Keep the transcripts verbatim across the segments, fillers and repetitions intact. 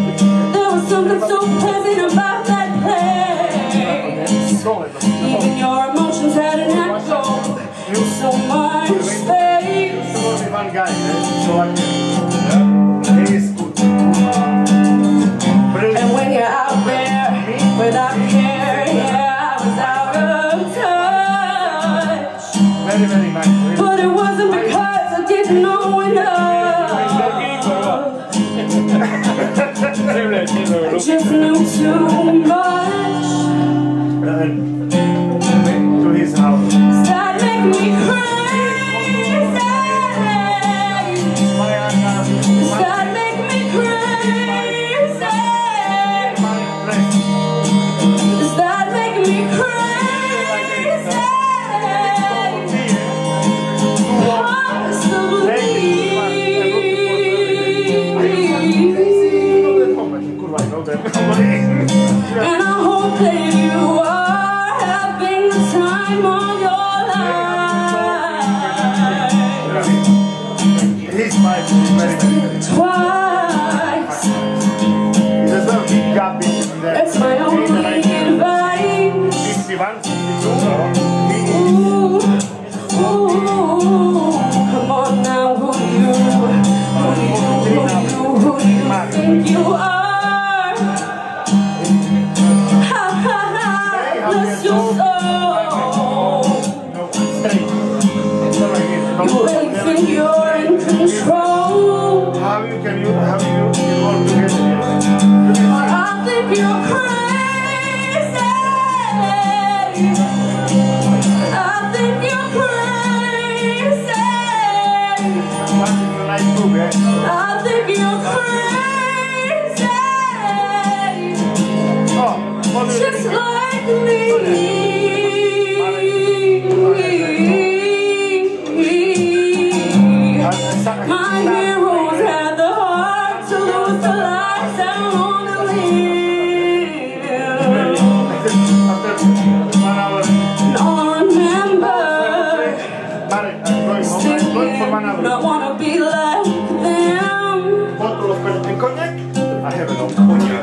There was something so pleasant about that place. Even your emotions had an echo. So much space. And when you're out there without care, yeah, I was out of touch. But it wasn't because I didn't know enough. I just knew too much. Start making me crazy. Start making me crazy. Start making me crazy. Possibly. And I hope that you are having the time of your life. Twice. That's my only advice. Ooh, ooh, come on now, who do you, who do you, who do you, who do you think you are? Ha ha ha, bless your soul. You really think you're in control? How you can you how you you want to get it? I think you're crazy. I think you're crazy. I think you're crazy. Just like me. My heroes had the heart to lose the lives that want to live. And all I remember thinking, I want to be like them. I have no cognac.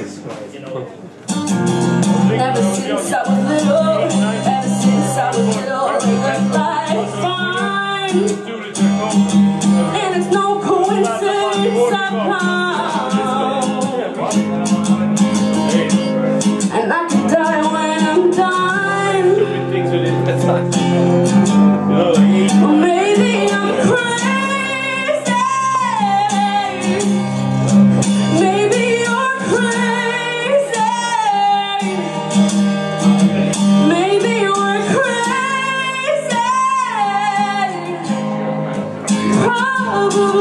Ever since I was little, ever since I was little, I lived life fine. And it's no coincidence I found. And I could die when I'm done. Or maybe I'm crazy. Maybe you're crazy. Maybe we're crazy. Probably.